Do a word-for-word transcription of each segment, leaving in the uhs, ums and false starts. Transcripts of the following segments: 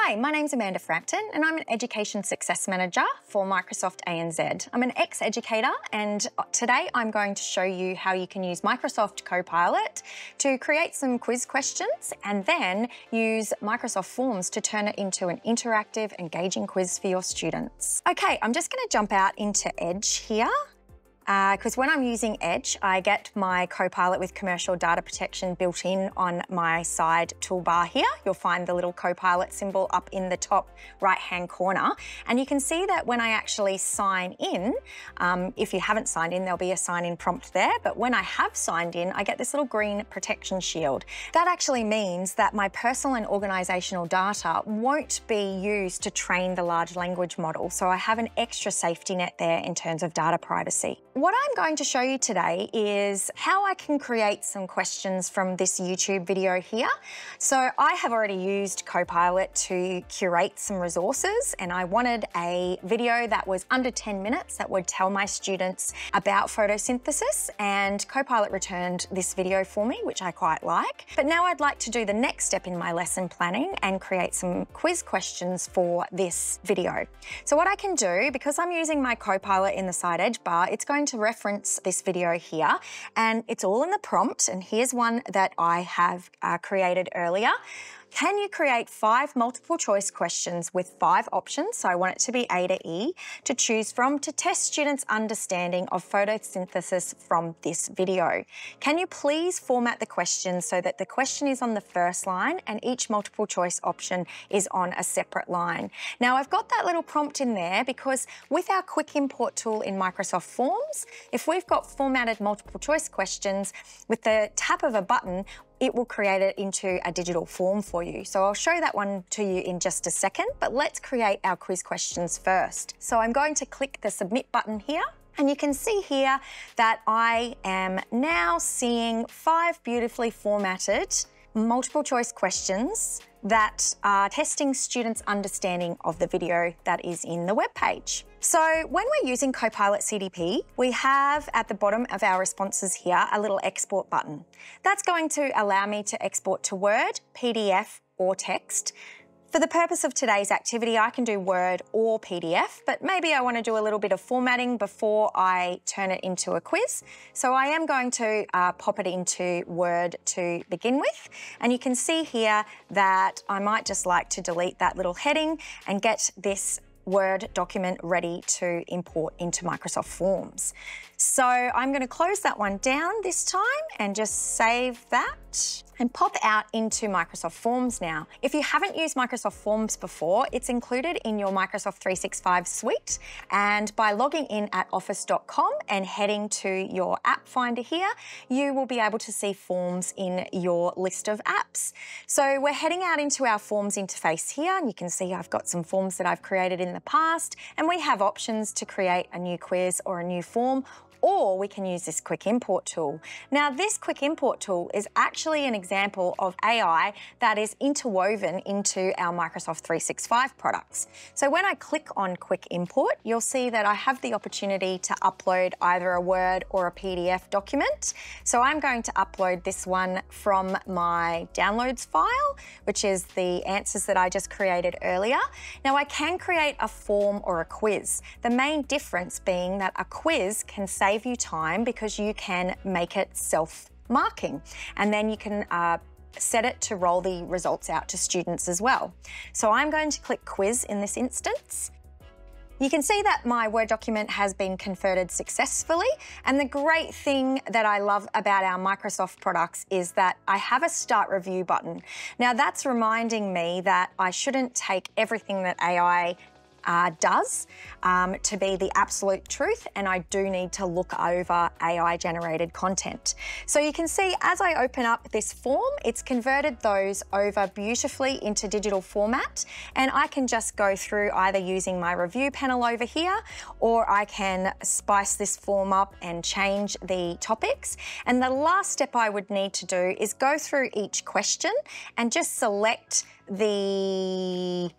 Hi, my name's Amanda Frampton and I'm an Education Success Manager for Microsoft A N Z. I'm an ex-educator and today I'm going to show you how you can use Microsoft Copilot to create some quiz questions and then use Microsoft Forms to turn it into an interactive, engaging quiz for your students. Okay, I'm just going to jump out into Edge here. Because uh, when I'm using Edge, I get my Copilot with commercial data protection built in on my side toolbar here. You'll find the little Copilot symbol up in the top right-hand corner. And you can see that when I actually sign in, um, if you haven't signed in, there'll be a sign-in prompt there. But when I have signed in, I get this little green protection shield. That actually means that my personal and organisational data won't be used to train the large language model. So I have an extra safety net there in terms of data privacy. What I'm going to show you today is how I can create some questions from this YouTube video here. So I have already used Copilot to curate some resources and I wanted a video that was under ten minutes that would tell my students about photosynthesis, and Copilot returned this video for me, which I quite like. But now I'd like to do the next step in my lesson planning and create some quiz questions for this video. So what I can do, because I'm using my Copilot in the side edge bar, it's going to reference this video here and it's all in the prompt, and here's one that I have uh, created earlier. Can you create five multiple choice questions with five options, so I want it to be A to E, to choose from to test students' understanding of photosynthesis from this video? Can you please format the question so that the question is on the first line and each multiple choice option is on a separate line? Now I've got that little prompt in there because with our quick import tool in Microsoft Forms, if we've got formatted multiple choice questions, with the tap of a button, it will create it into a digital form for you. So I'll show that one to you in just a second, but let's create our quiz questions first. So I'm going to click the submit button here. And you can see here that I am now seeing five beautifully formatted multiple choice questions that are testing students' understanding of the video that is in the web page. So when we're using Copilot C D P, we have at the bottom of our responses here a little export button. That's going to allow me to export to Word, P D F or text. For the purpose of today's activity, I can do Word or P D F, but maybe I want to do a little bit of formatting before I turn it into a quiz. So I am going to uh, pop it into Word to begin with. And you can see here that I might just like to delete that little heading and get this Word document ready to import into Microsoft Forms. So I'm going to close that one down this time and just save that and pop out into Microsoft Forms now. If you haven't used Microsoft Forms before, it's included in your Microsoft three sixty-five suite, and by logging in at office dot com and heading to your app finder here, you will be able to see Forms in your list of apps. So we're heading out into our Forms interface here, and you can see I've got some forms that I've created in the past, and we have options to create a new quiz or a new form, or we can use this quick import tool. Now this quick import tool is actually an example of A I that is interwoven into our Microsoft three sixty-five products. So when I click on quick import, you'll see that I have the opportunity to upload either a Word or a P D F document. So I'm going to upload this one from my downloads file, which is the answers that I just created earlier. Now I can create a form or a quiz. The main difference being that a quiz can save you time because you can make it self-marking, and then you can uh, set it to roll the results out to students as well. So I'm going to click quiz in this instance. You can see that my Word document has been converted successfully, and the great thing that I love about our Microsoft products is that I have a start review button. Now that's reminding me that I shouldn't take everything that A I Uh, does um, to be the absolute truth, and I do need to look over A I generated content. So you can see as I open up this form, it's converted those over beautifully into digital format, and I can just go through either using my review panel over here, or I can spice this form up and change the topics. And the last step I would need to do is go through each question and just select the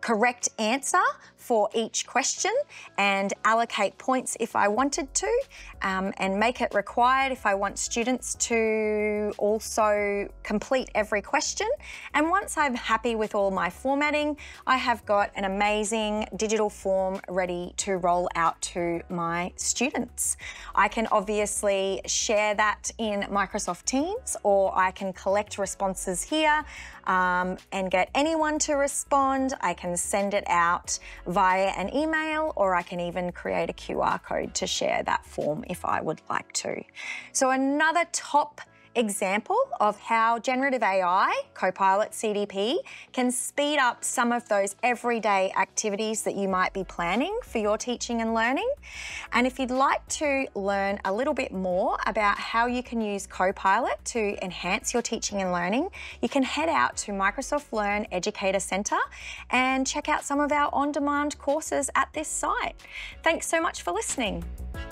correct answer for each question and allocate points if I wanted to, um, and make it required if I want students to also complete every question. And once I'm happy with all my formatting, I have got an amazing digital form ready to roll out to my students. I can obviously share that in Microsoft Teams, or I can collect responses here um, and get anyone to respond. I can send it out via an email, or I can even create a Q R code to share that form if I would like to. So another top example of how generative A I, Copilot C D P, can speed up some of those everyday activities that you might be planning for your teaching and learning. And if you'd like to learn a little bit more about how you can use Copilot to enhance your teaching and learning, you can head out to Microsoft Learn Educator Centre and check out some of our on-demand courses at this site. Thanks so much for listening.